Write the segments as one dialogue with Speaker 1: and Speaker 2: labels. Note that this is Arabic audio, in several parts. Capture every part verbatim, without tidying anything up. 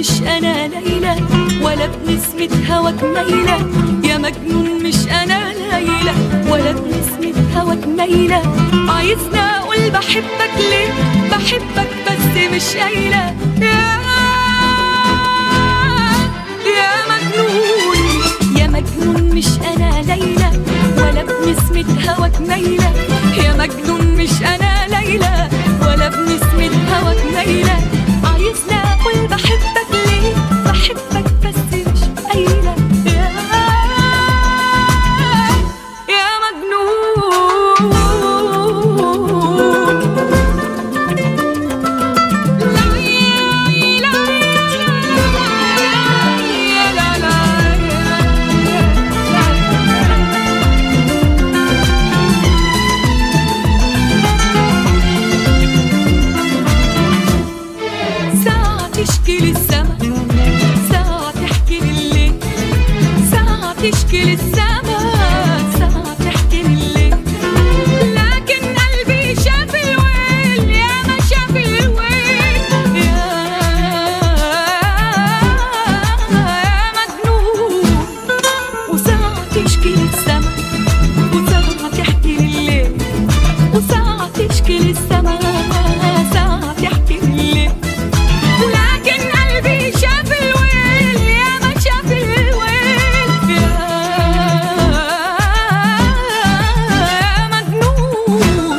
Speaker 1: مش أنا ليلى ولا بنسمة هواك ميلة، يا مجنون مش أنا ليلى ولا بنسمة هواك ميلة. عايزني أقول بحبك ليه؟ بحبك بس مش قايلة. يا يا مجنون يا مجنون مش أنا ليلى ولا بنسمة هواك ميلة، يا مجنون مش أنا ليلى ولا بنسمة هواك ميلة. عايزني أقول بحبك ليه؟ بحبك بس مش قايلة. يا يا مجنون تشكي للسما، ساعة تحكي لليل، ساعة تشكي للسما، ساعة تحكي لليل. لكن قلبي شاف الويل، يا ما شاف الويل. يا يا مجنون وساعة تشكي للسما، وساعة تحكي لليل، وساعة تشكي للسما، ساعة تحكي لليل. لكن قلبي شاف الويل، يا ما شاف الويل. يا يا مجنون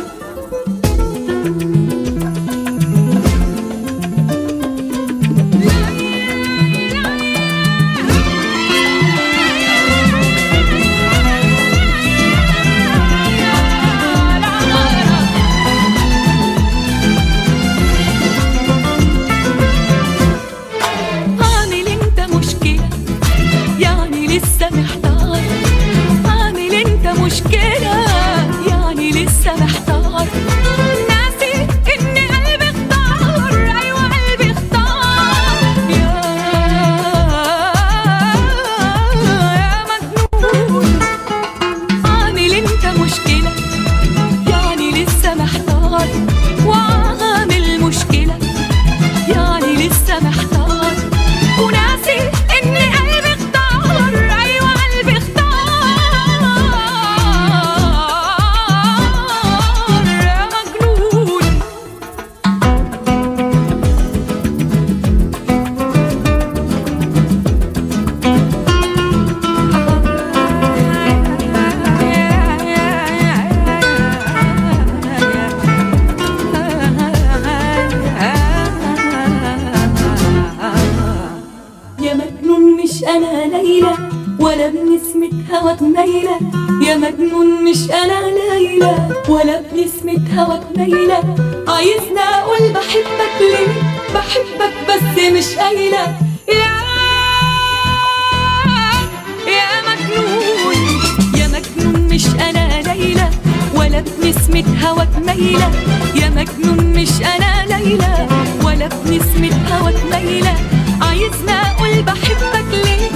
Speaker 1: عامل انت مشكلة يعني لسه محتار، عامل انت مشكلة يعني لسه محتار. ناسي ان قلبي اختار، ايوه قلبي اختار. يا يا مجنون عامل انت مشكلة يعني لسه محتار، وعامل مشكلة يعني لسه محتار. وناسي ان قلبي اختار، ايوه قلبي اختار. يا مجنون يا مجنون مش أنا ليلى ولا بنسمة هواك ميلة، يا مجنون مش أنا ليلى ولا بنسمة هواك ميلة. عايزني أقول بحبك ليه؟ بحبك بس مش قايلة. يا يا مجنون يا مجنون مش أنا ليلى ولا بنسمة هواك ميلة، يا مجنون مش أنا ليلى ولا بنسمة هواك ميلة. عايزني أقول بحبك ليه؟